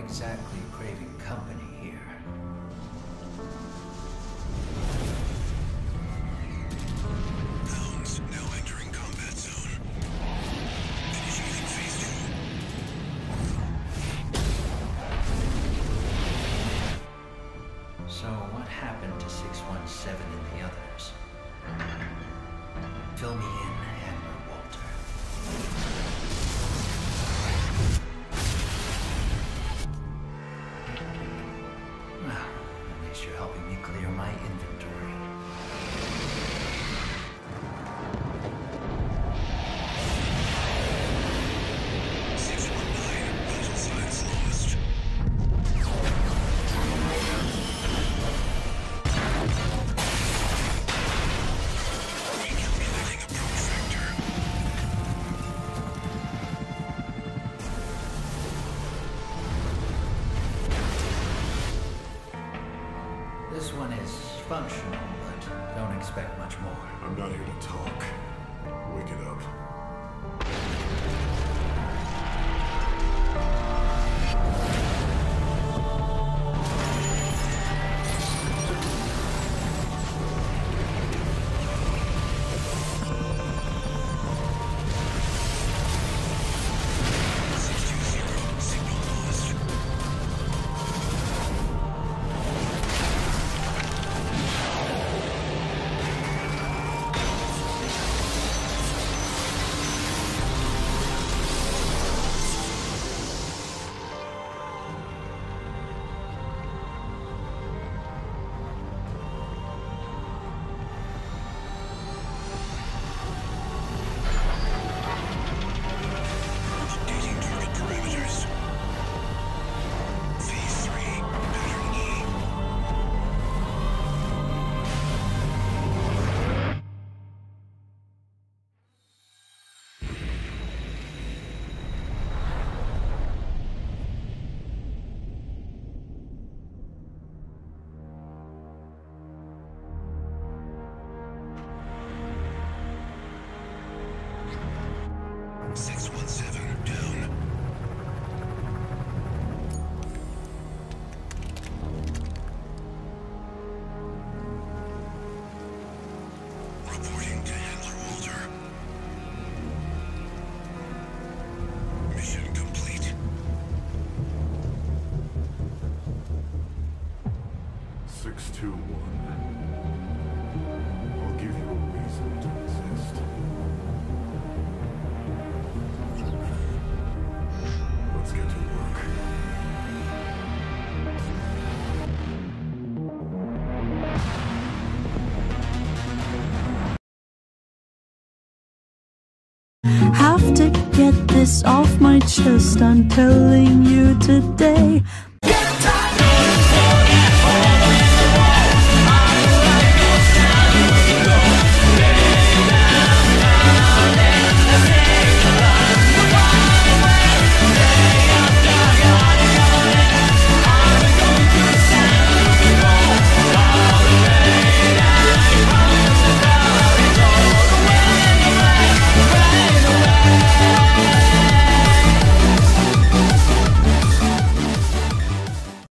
exactly craving company here. Hounds now entering combat zone. Initiating phase 2. So what happened to 617 and the others? Fill me in, Admiral Walter. Well, at least you're helping me clear my inventory. Vital signs lost. Recalculating approach vector. This one is functional, but don't expect much more. I'm not here to talk. Wake it up. Signal lost. Updating target parameters. Phase 3, pattern E. Six one seven down. Reporting to Handler Walter. Mission complete. 621. I'll give you a reason to exist. Let's get to work. Have to get this off my chest. I'm telling you today,